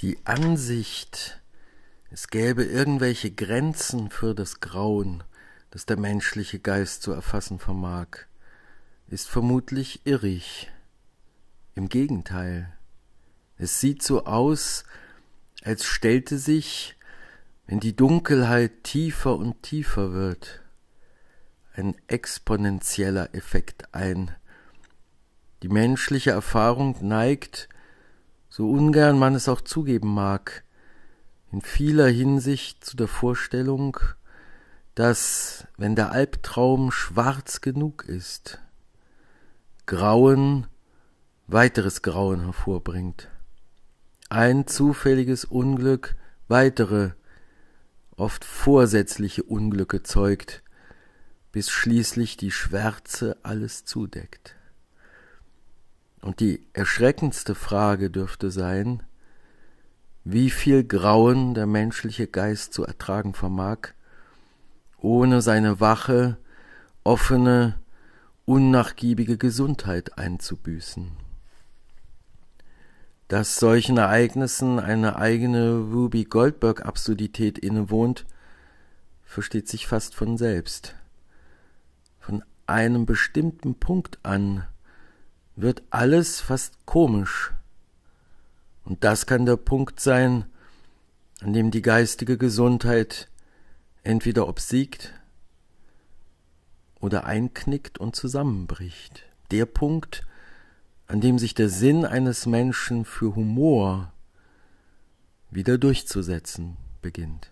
Die Ansicht, es gäbe irgendwelche Grenzen für das Grauen, das der menschliche Geist zu erfassen vermag, ist vermutlich irrig. Im Gegenteil, es sieht so aus, als stellte sich, wenn die Dunkelheit tiefer und tiefer wird, ein exponentieller Effekt ein. Die menschliche Erfahrung neigt, so ungern man es auch zugeben mag, in vieler Hinsicht zu der Vorstellung, dass, wenn der Albtraum schwarz genug ist, Grauen weiteres Grauen hervorbringt. Ein zufälliges Unglück weitere, oft vorsätzliche Unglücke zeugt, bis schließlich die Schwärze alles zudeckt. Und die erschreckendste Frage dürfte sein, wie viel Grauen der menschliche Geist zu ertragen vermag, ohne seine wache, offene, unnachgiebige Gesundheit einzubüßen. Dass solchen Ereignissen eine eigene Whoopi-Goldberg-Absurdität innewohnt, versteht sich fast von selbst. Von einem bestimmten Punkt an wird alles fast komisch. Und das kann der Punkt sein, an dem die geistige Gesundheit entweder obsiegt oder einknickt und zusammenbricht. Der Punkt, an dem sich der Sinn eines Menschen für Humor wieder durchzusetzen beginnt.